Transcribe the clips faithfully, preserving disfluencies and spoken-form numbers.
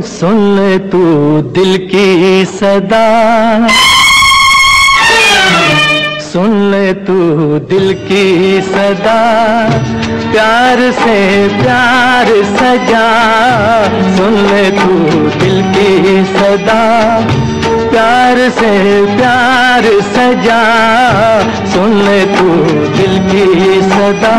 सुन ले तू दिल की सदा, सुन ले तू दिल की सदा, प्यार से प्यार सजा। सुन ले तू दिल की सदा, प्यार से प्यार सजा। सुन ले तू दिल की सदा।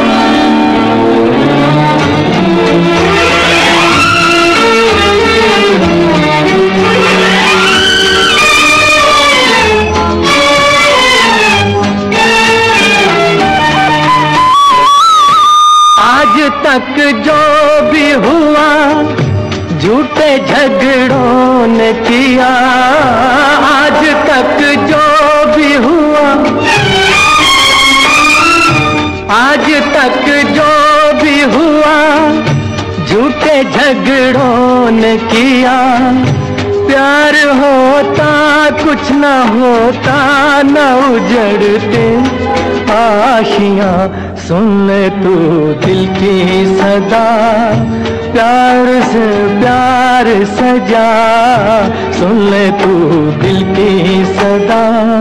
आज तक जो भी हुआ झूठे झगड़ों ने किया, आज तक जो भी हुआ, आज तक जो भी हुआ झूठे झगड़ों ने किया। प्यार होता कुछ न होता, न उजड़ते आशियां। सुन ले तू दिल की सदा, प्यार से प्यार सजा। सुन ले तू दिल की सदा।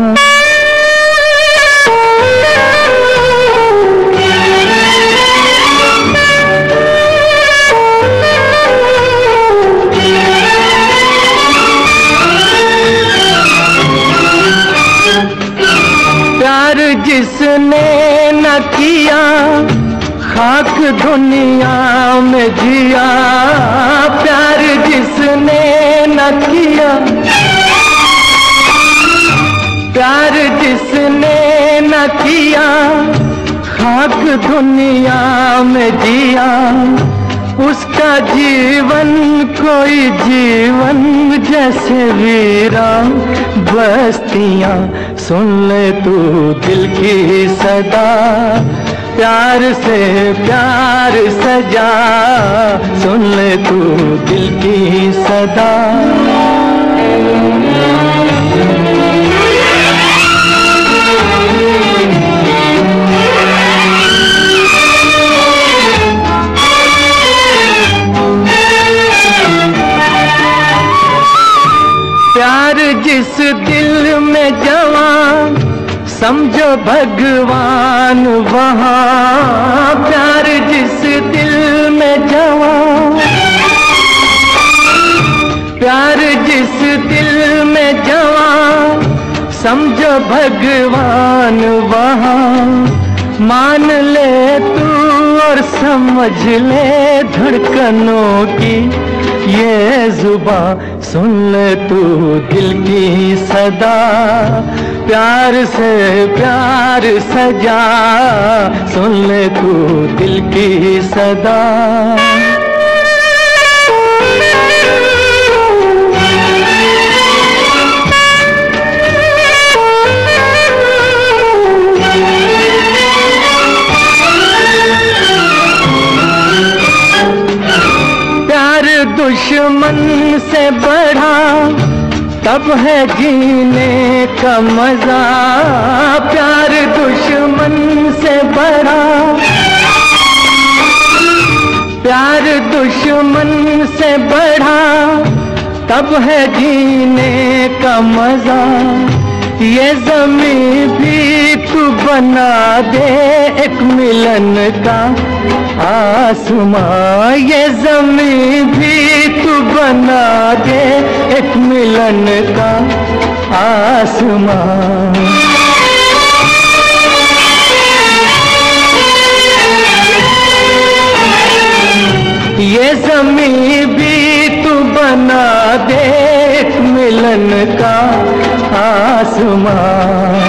प्यार जिसने न किया, खाक दुनिया में जिया। प्यार जिसने न किया, प्यार जिसने न किया, खाक दुनिया में जिया। उसका जीवन कोई जीवन जैसे वीरान बस्तियां। सुन ले तू दिल की सदा, प्यार से प्यार सजा। सुन ले तू दिल की सदा। प्यार जिस दिल में जवां, समझो भगवान वहाँ। प्यार जिस दिल में जवां, प्यार जिस दिल में जवां, समझो भगवान वहाँ। मान ले तू और समझ ले धड़कनों की ये जुबां। सुन ले तू दिल की सदा, प्यार से प्यार सजा। सुन ले तू दिल की सदा। दुश्मन से बढ़ा तब है जीने का मजा। प्यार दुश्मन से बढ़ा, प्यार दुश्मन से बढ़ा तब है जीने का मजा। ये ज़मीं भी तू बना दे एक मिलन का आसमां। ये ज़मीं भी तू बना दे एक मिलन का आसमां। ये ज़मीं भी तू बना दे एक मिलन का आसमां।